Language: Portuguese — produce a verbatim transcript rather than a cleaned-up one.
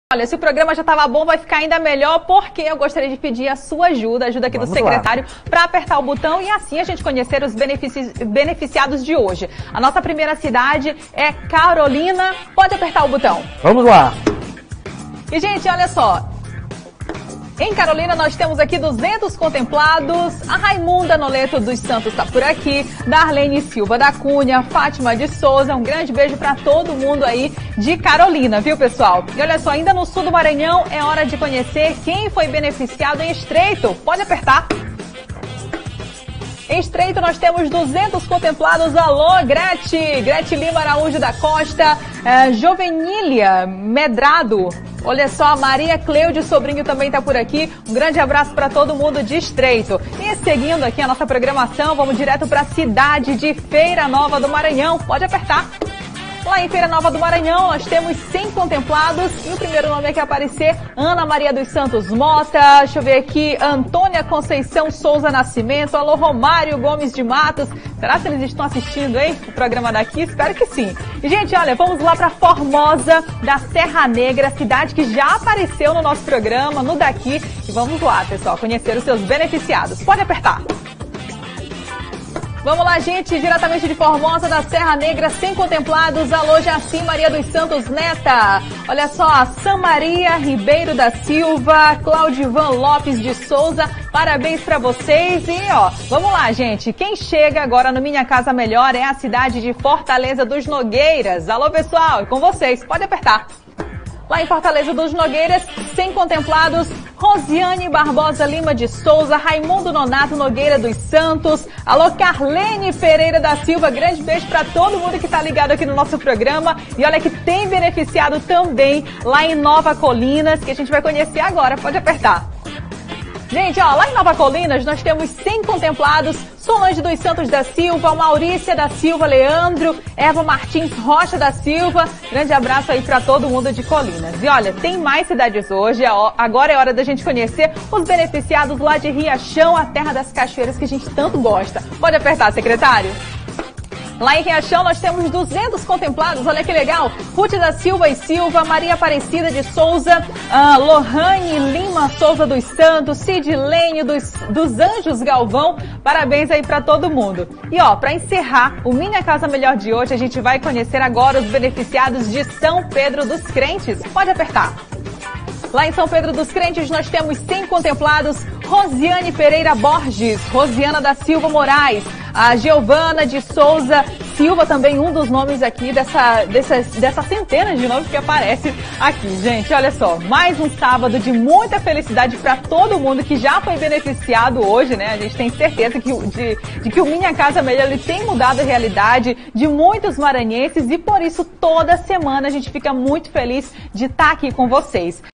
Olha, se o programa já estava bom, vai ficar ainda melhor, porque eu gostaria de pedir a sua ajuda, a ajuda aqui Vamos do secretário, para apertar o botão e assim a gente conhecer os benefici beneficiados de hoje. A nossa primeira cidade é Carolina. Pode apertar o botão. Vamos lá. E, gente, olha só. Em Carolina, nós temos aqui duzentos contemplados. A Raimunda Noleto dos Santos está por aqui. Darlene Silva da Cunha, Fátima de Souza. Um grande beijo para todo mundo aí de Carolina, viu, pessoal? E olha só, ainda no sul do Maranhão, é hora de conhecer quem foi beneficiado em Estreito. Pode apertar. Em Estreito, nós temos duzentos contemplados. Alô, Grete! Grete Lima Araújo da Costa. É, Jovenília Medrado. Olha só, Maria Cleude Sobrinho também está por aqui. Um grande abraço para todo mundo de Estreito. E seguindo aqui a nossa programação, vamos direto para a cidade de Feira Nova do Maranhão. Pode apertar. Lá em Feira Nova do Maranhão, nós temos cem contemplados e o primeiro nome aqui a aparecer, Ana Maria dos Santos Mota, deixa eu ver aqui, Antônia Conceição Souza Nascimento, alô Romário Gomes de Matos. Será que eles estão assistindo, hein, o programa daqui? Espero que sim. E, gente, olha, vamos lá para Formosa da Serra Negra, cidade que já apareceu no nosso programa, no daqui. E vamos lá, pessoal, conhecer os seus beneficiados. Pode apertar. Vamos lá, gente, diretamente de Formosa, da Serra Negra, cem contemplados. Alô, Jacim Maria dos Santos Neta. Olha só, Sam Maria Ribeiro da Silva, Claudivan Lopes de Souza. Parabéns pra vocês. E, ó, vamos lá, gente. Quem chega agora no Minha Casa Melhor é a cidade de Fortaleza dos Nogueiras. Alô, pessoal, é com vocês. Pode apertar. Lá em Fortaleza dos Nogueiras, cem contemplados, Rosiane Barbosa Lima de Souza, Raimundo Nonato Nogueira dos Santos, alô Carlene Pereira da Silva, grande beijo para todo mundo que está ligado aqui no nosso programa. E olha que tem beneficiado também lá em Nova Colinas, que a gente vai conhecer agora, pode apertar. Gente, ó, lá em Nova Colinas nós temos cem contemplados, Solange dos Santos da Silva, Maurícia da Silva Leandro, Eva Martins Rocha da Silva, grande abraço aí para todo mundo de Colinas. E olha, tem mais cidades hoje, agora é hora da gente conhecer os beneficiados lá de Riachão, a terra das cachoeiras que a gente tanto gosta. Pode apertar, secretário? Lá em Riachão nós temos duzentos contemplados, olha que legal. Ruth da Silva e Silva, Maria Aparecida de Souza, uh, Lohane Lima Souza dos Santos, Sidlênio dos, dos Anjos Galvão. Parabéns aí pra todo mundo. E ó, pra encerrar o Minha Casa Melhor de hoje, a gente vai conhecer agora os beneficiados de São Pedro dos Crentes. Pode apertar. Lá em São Pedro dos Crentes nós temos cem contemplados, Rosiane Pereira Borges, Rosiana da Silva Moraes, a Giovana de Souza Silva, também um dos nomes aqui dessa, dessa, dessa centena de nomes que aparece aqui. Gente, olha só, mais um sábado de muita felicidade para todo mundo que já foi beneficiado hoje, né? A gente tem certeza que, de, de que o Minha Casa Melhor ele tem mudado a realidade de muitos maranhenses e por isso toda semana a gente fica muito feliz de estar aqui com vocês.